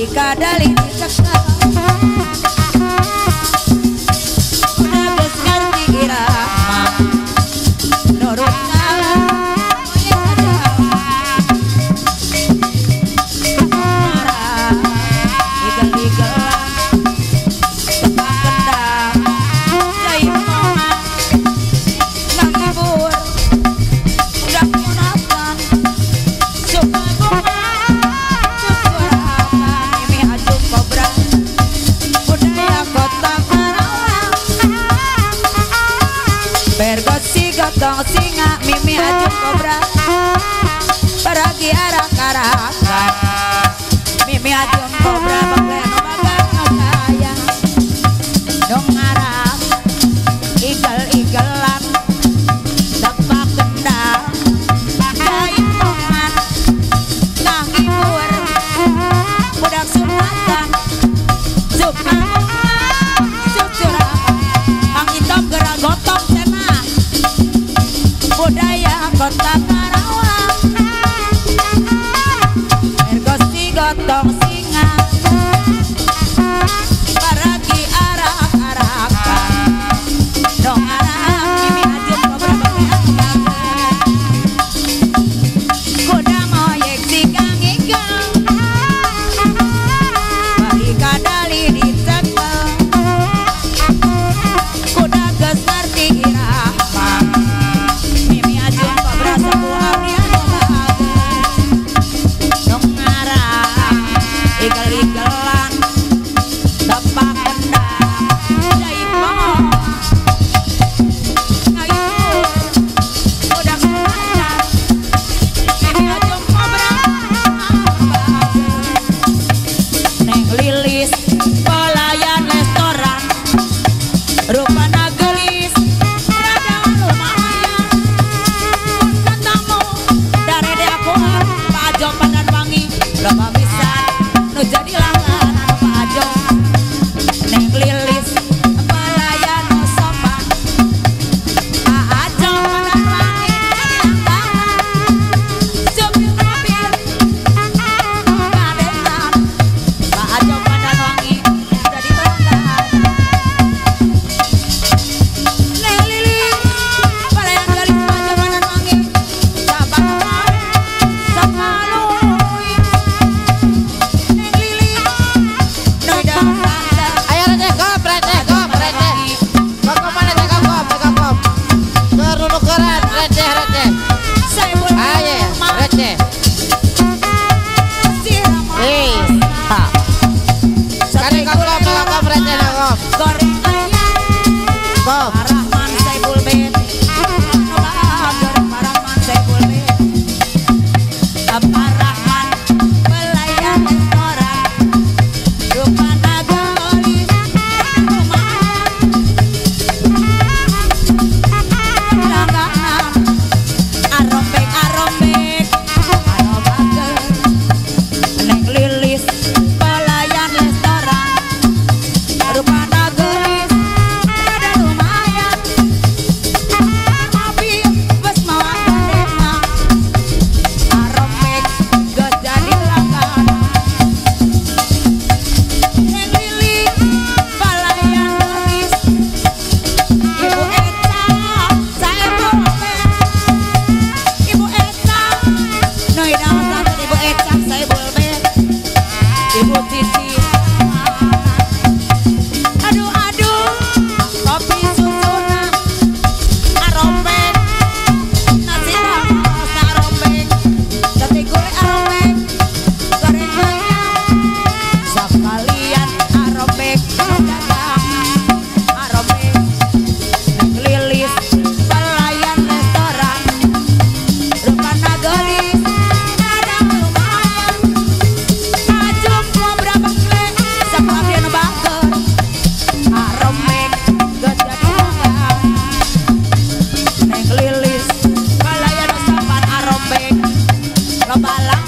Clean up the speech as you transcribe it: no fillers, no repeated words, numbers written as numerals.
kadali dicekal udah geus ngerti irama nurut gotong singa mimi ajung kobra pergi arak-arakan mimi ajung kobra bagleno bagang sayang dong arak igel-igelan tepak kendang jaimongan ngangibur budak sunatan sukmangungan sucurakan mang hitam gerak gotong cenah budaya kota Karawang ergosi gotong singa paragi arak-arakan dong arak mimi ajun kobra bagean kuda moyek sigang igang bari kadali dicekel kuda geus ngerti irama igel-igelan tepak kendang jaimongan ngayur budak sunatan mimi ajung kobra neng lilis pelayan restoran rupana gelis rada lumayan katamu dari aku Pak Ajo Pandan Wangi loba pisan nu jadi langganan Pak Ajo neng lilis pelayan nu sopan Pak Ajo Pandan Wangi jadi langganan supir mobil kadetan Pak Ajo Pandan Wangi jadi langganan neng lilis pelayan gelis Pak Ajo Pandan Wangi sabang sakaluy neng lilis noida tanda Ayo receh kop mana cek kop kerunukeran receh saya boleh ayo receh kari kop receh kop goreng ayam kop Rahman Saiful Bet Rahman Saiful Bet apa Rahman pelayan restoran rupana gelis langganan arombek arobager neng lilis pelayan restoran rupana gelis rada lumayan mobil bus mawa kadena arombek geus jadi langganan neng lilis pelayan gelis Ibu Eta saya boleh Ibu Eta noida tante Ibu Eta saya boleh Ibu Titi aduh kopi susuna arombek nasi rames arombek sate goreng arombek goreng ayam sekalian arombek dagang arombek neng lilis pelayan restoran rupana gelis rada lumayan ajung kobra bagle sakabieun bager arombek geus jadi langganan neng lilis pelayan sopan arombek loba